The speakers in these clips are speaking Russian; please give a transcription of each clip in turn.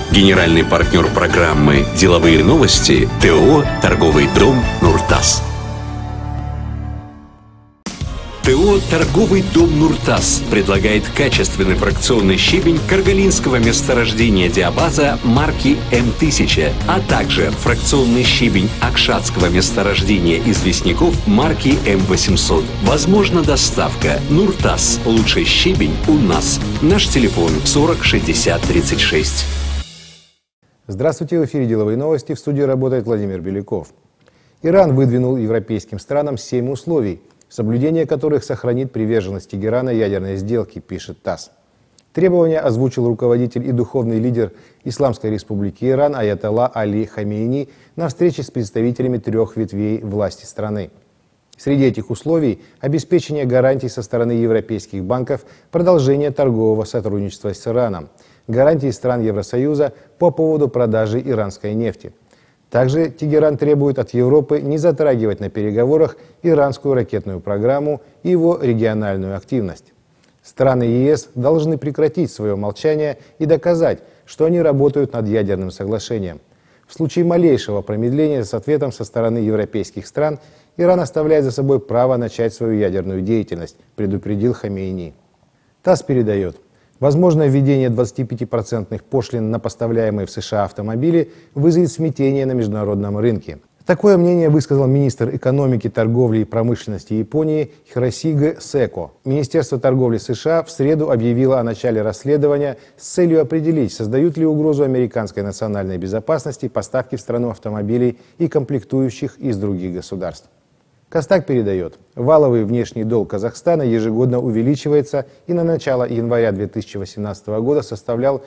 Генеральный партнер программы «Деловые новости» ТО «Торговый дом Нуртас». ТО «Торговый дом Нуртас» предлагает качественный фракционный щебень каргалинского месторождения диабаза марки М1000, а также фракционный щебень акшатского месторождения известняков марки М800. Возможна доставка. Нуртас. Лучший щебень у нас. Наш телефон 40 60 36. Здравствуйте, в эфире «Деловые новости», в студии работает Владимир Беляков. Иран выдвинул европейским странам 7 условий, соблюдение которых сохранит приверженность Тегерана ядерной сделке, пишет ТАСС. Требования озвучил руководитель и духовный лидер Исламской Республики Иран аятолла Али Хамейни на встрече с представителями 3 ветвей власти страны. Среди этих условий – обеспечение гарантий со стороны европейских банков, продолжение торгового сотрудничества с Ираном, гарантии стран Евросоюза по поводу продажи иранской нефти. Также Тегеран требует от Европы не затрагивать на переговорах иранскую ракетную программу и его региональную активность. Страны ЕС должны прекратить свое молчание и доказать, что они работают над ядерным соглашением. В случае малейшего промедления с ответом со стороны европейских стран Иран оставляет за собой право начать свою ядерную деятельность, предупредил Хамейни. ТАСС передает. Возможно, введение 25% пошлин на поставляемые в США автомобили вызовет смятение на международном рынке. Такое мнение высказал министр экономики, торговли и промышленности Японии Хиросиге Сэко. Министерство торговли США в среду объявило о начале расследования с целью определить, создают ли угрозу американской национальной безопасности поставки в страну автомобилей и комплектующих из других государств. Костак передает. Валовый внешний долг Казахстана ежегодно увеличивается и на начало января 2018 года составлял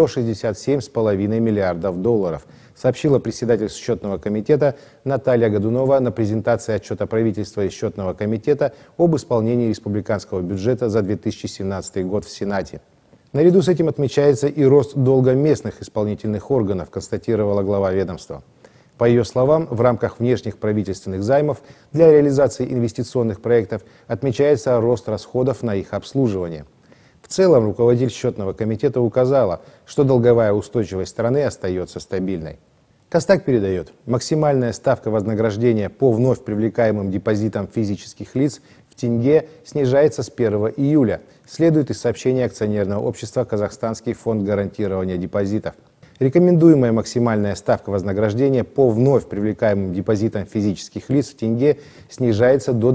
167,5 миллиардов долларов, сообщила председатель счетного комитета Наталья Годунова на презентации отчета правительства и счетного комитета об исполнении республиканского бюджета за 2017 год в Сенате. Наряду с этим отмечается и рост долга местных исполнительных органов, констатировала глава ведомства. По ее словам, в рамках внешних правительственных займов для реализации инвестиционных проектов отмечается рост расходов на их обслуживание. В целом, руководитель счетного комитета указала, что долговая устойчивость страны остается стабильной. Костак передает. Максимальная ставка вознаграждения по вновь привлекаемым депозитам физических лиц в тенге снижается с 1 июля, следует из сообщения акционерного общества «Казахстанский фонд гарантирования депозитов». Рекомендуемая максимальная ставка вознаграждения по вновь привлекаемым депозитам физических лиц в тенге снижается до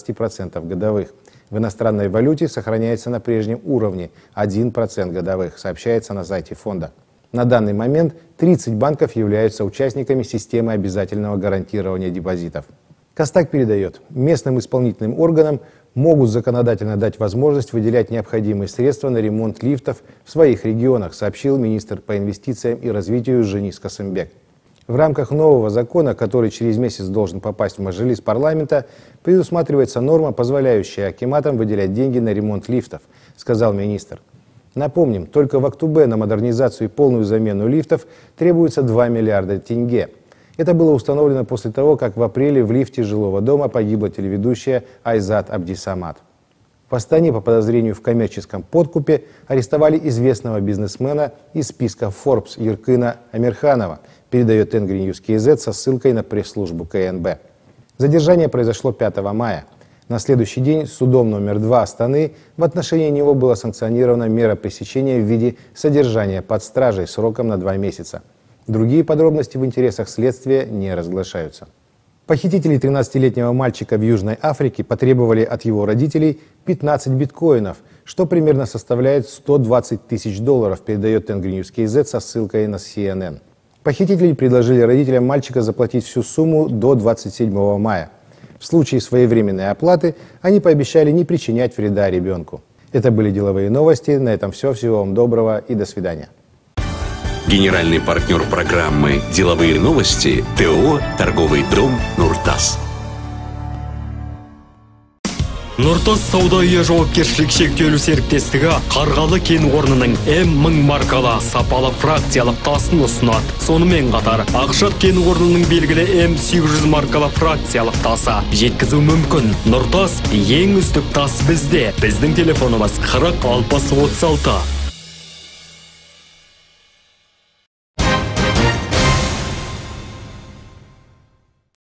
12% годовых. В иностранной валюте сохраняется на прежнем уровне 1% годовых, сообщается на сайте фонда. На данный момент 30 банков являются участниками системы обязательного гарантирования депозитов. Костак передает. Местным исполнительным органам могут законодательно дать возможность выделять необходимые средства на ремонт лифтов в своих регионах, сообщил министр по инвестициям и развитию Женис Касымбек. В рамках нового закона, который через месяц должен попасть в Мажилис парламента, предусматривается норма, позволяющая акиматам выделять деньги на ремонт лифтов, сказал министр. Напомним, только в Актубе на модернизацию и полную замену лифтов требуется 2 миллиарда тенге. Это было установлено после того, как в апреле в лифте жилого дома погибла телеведущая Айзат Абдисамат. В Астане по подозрению в коммерческом подкупе арестовали известного бизнесмена из списка Forbes Еркына Амирханова, передает Тенгри Ньюс КЗ со ссылкой на пресс-службу КНБ. Задержание произошло 5 мая. На следующий день судом номер 2 Астаны в отношении него была санкционирована мера пресечения в виде содержания под стражей сроком на 2 месяца. Другие подробности в интересах следствия не разглашаются. Похитители 13-летнего мальчика в Южной Африке потребовали от его родителей 15 биткоинов, что примерно составляет 120 тысяч долларов, передает Тенгри Ньюс КЗ со ссылкой на CNN. Похитители предложили родителям мальчика заплатить всю сумму до 27 мая. В случае своевременной оплаты они пообещали не причинять вреда ребенку. Это были деловые новости. На этом все. Всего вам доброго и до свидания. Генеральный партнер программы «Деловые новости» ТО «Торговый дом Нуртас». Нуртас сауда үйі жауапкершілік шектеулі серіктестігі Қарғалы кен орнының М1000 маркалы сапалы фракциялық тасын ұсынады. Сонымен қатар, Ақшат кен орнының белгілі М800 маркалы фракциялық тасы жеткізу мүмкін. Нуртас ең үздік тас бізде. Біздің телефонымыз 40 60 36.